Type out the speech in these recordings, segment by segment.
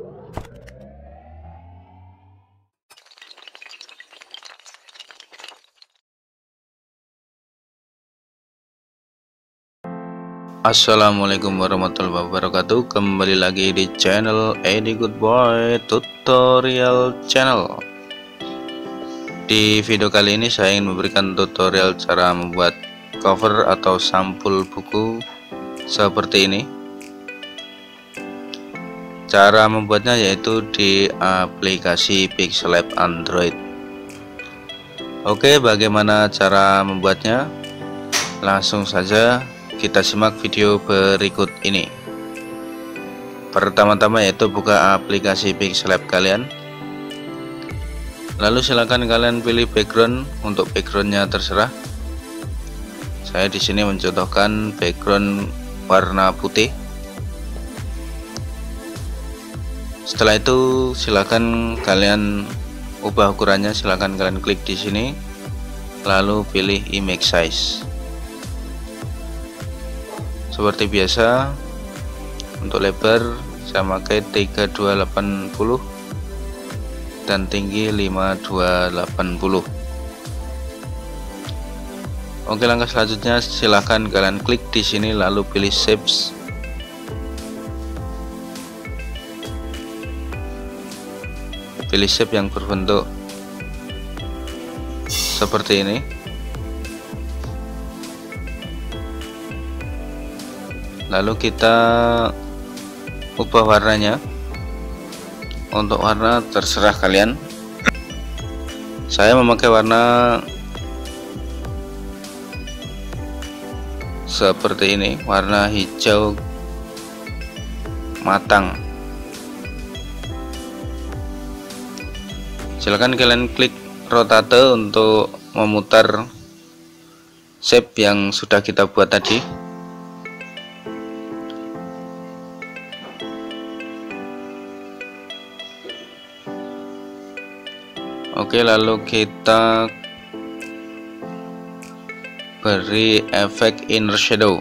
Assalamualaikum warahmatullahi wabarakatuh. Kembali lagi di channel Edi Good Boy Tutorial Channel. Di video kali ini saya ingin memberikan tutorial cara membuat cover atau sampul buku seperti ini. Cara membuatnya yaitu di aplikasi Pixel Lab Android. Oke, bagaimana cara membuatnya? Langsung saja kita simak video berikut ini. Pertama-tama yaitu buka aplikasi Pixel Lab kalian. Lalu silakan kalian pilih background. Untuk backgroundnya terserah. Saya di sini mencontohkan background warna putih. Setelah itu silakan kalian ubah ukurannya. Silakan kalian klik di sini. Lalu pilih image size. Seperti biasa, untuk lebar saya pakai 3280 dan tinggi 5280. Oke, langkah selanjutnya silahkan kalian klik di sini lalu pilih shapes. Pilih shape yang berbentuk seperti ini. Lalu kita ubah warnanya. Untuk warna terserah kalian. Saya memakai warna seperti ini, warna hijau matang. Silakan kalian klik rotate untuk memutar shape yang sudah kita buat tadi. Oke, lalu kita beri efek inner shadow.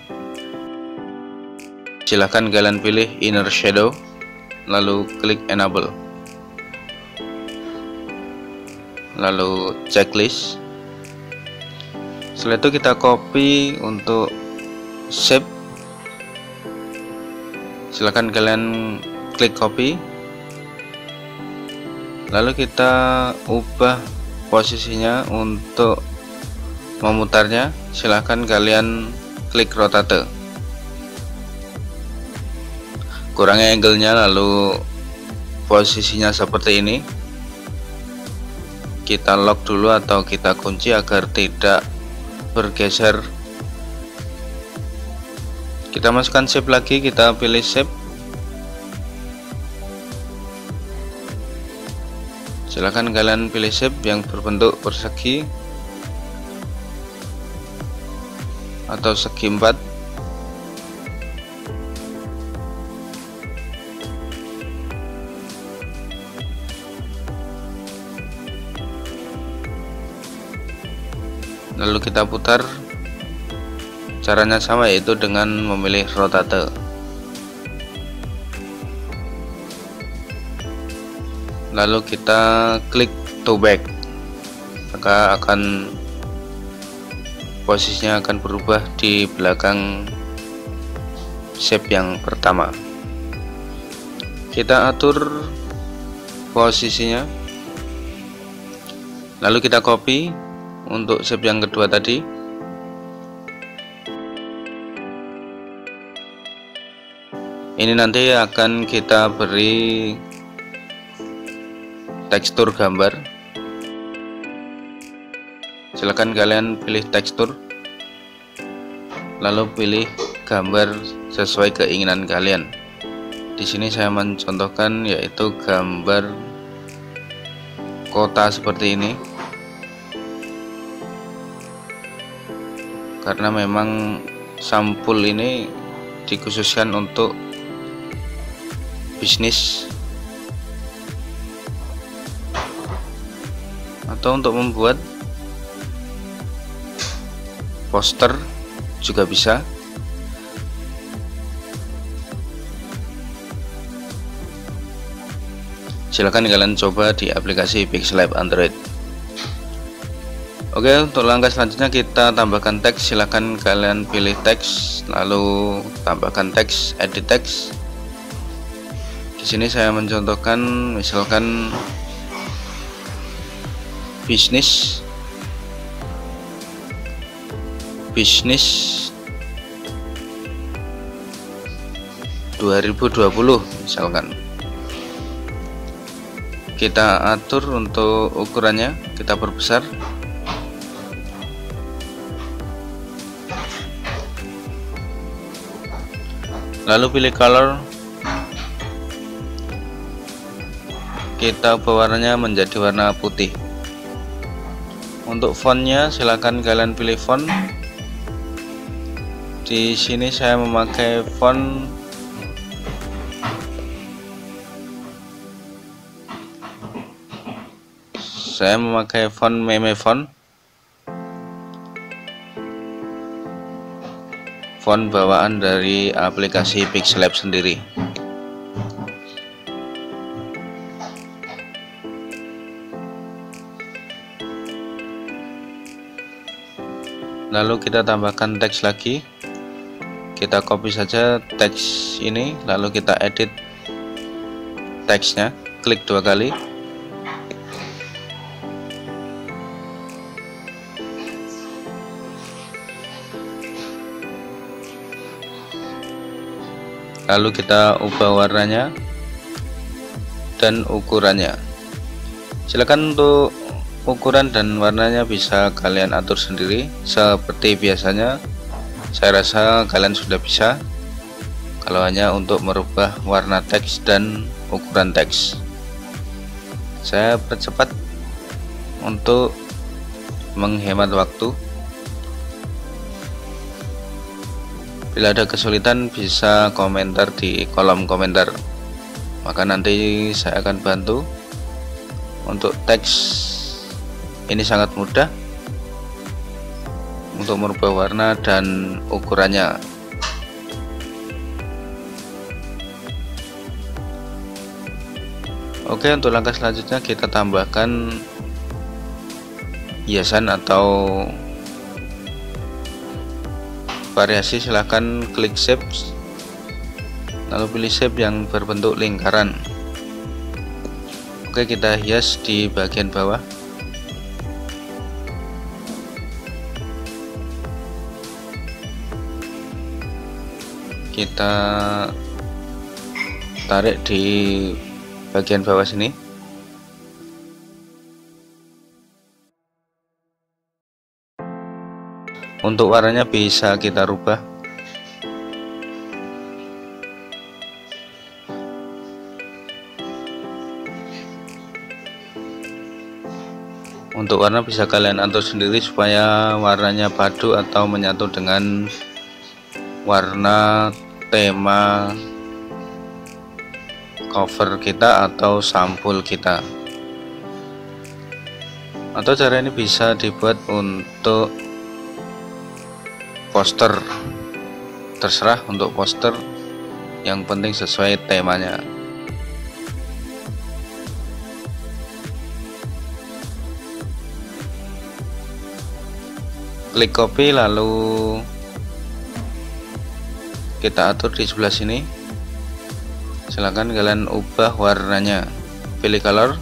Silahkan kalian pilih inner shadow, lalu klik enable, lalu checklist. Setelah itu kita copy untuk shape. Silahkan kalian klik copy. Lalu kita ubah posisinya. Untuk memutarnya silahkan kalian klik rotate, kurangi angle-nya, lalu posisinya seperti ini. Kita lock dulu atau kita kunci agar tidak bergeser. Kita masukkan shape lagi, kita pilih shape. Silahkan kalian pilih shape yang berbentuk persegi atau segi 4. Lalu kita putar. Caranya sama, yaitu dengan memilih rotate. Lalu kita klik to back, maka posisinya akan berubah di belakang shape yang pertama. Kita atur posisinya, lalu kita copy untuk shape yang kedua tadi. Ini nanti akan kita beri tekstur gambar. Silakan kalian pilih tekstur, lalu pilih gambar sesuai keinginan kalian. Di sini saya mencontohkan yaitu gambar kota seperti ini, karena memang sampul ini dikhususkan untuk bisnis atau untuk membuat poster juga bisa. Silahkan kalian coba di aplikasi Pixel Lab Android. Oke, untuk langkah selanjutnya kita tambahkan teks. Silahkan kalian pilih teks, lalu tambahkan teks, edit teks. Di sini saya mencontohkan misalkan bisnis 2020 misalkan. Kita atur untuk ukurannya, kita perbesar. Lalu pilih color, kita ubah warnanya menjadi warna putih. Untuk fontnya silahkan kalian pilih font. Di sini saya memakai font Meme Font. Font bawaan dari aplikasi Pixel Lab sendiri. Lalu kita tambahkan teks lagi. Kita copy saja teks ini, lalu kita edit teksnya, klik 2 kali. Lalu kita ubah warnanya dan ukurannya. Silakan untuk ukuran dan warnanya bisa kalian atur sendiri seperti biasanya. Saya rasa kalian sudah bisa. Kalau hanya untuk merubah warna teks dan ukuran teks, saya percepat untuk menghemat waktu. Bila ada kesulitan bisa komentar di kolom komentar, maka nanti saya akan bantu. Untuk teks ini sangat mudah untuk merubah warna dan ukurannya. Oke, untuk langkah selanjutnya kita tambahkan hiasan atau variasi. Silahkan klik shape, lalu pilih shape yang berbentuk lingkaran. Oke, kita hias di bagian bawah. Kita tarik di bagian bawah sini. Untuk warnanya bisa kita rubah. Untuk warna bisa kalian atur sendiri supaya warnanya padu atau menyatu dengan warna tema cover kita atau sampul kita. Atau cara ini bisa dibuat untuk poster, terserah untuk poster, yang penting sesuai temanya. Klik copy, lalu kita atur di sebelah sini. Silahkan kalian ubah warnanya, pilih color.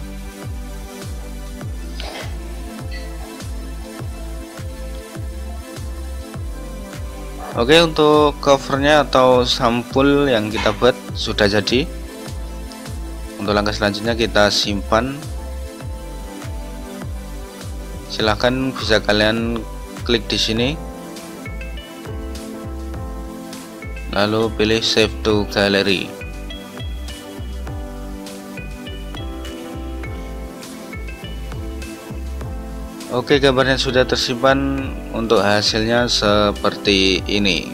Oke, untuk covernya atau sampul yang kita buat sudah jadi. Untuk langkah selanjutnya kita simpan. Silahkan bisa kalian klik di sini, lalu pilih save to gallery. Oke, gambarnya sudah tersimpan. Untuk hasilnya seperti ini.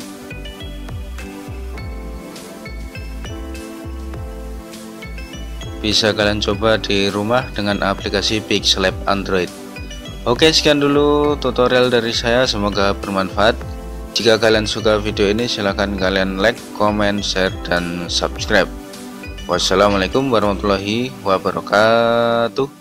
Bisa kalian coba di rumah dengan aplikasi Pixel Lab Android. Oke, sekian dulu tutorial dari saya, semoga bermanfaat. Jika kalian suka video ini silahkan kalian like, comment, share, dan subscribe. Wassalamualaikum warahmatullahi wabarakatuh.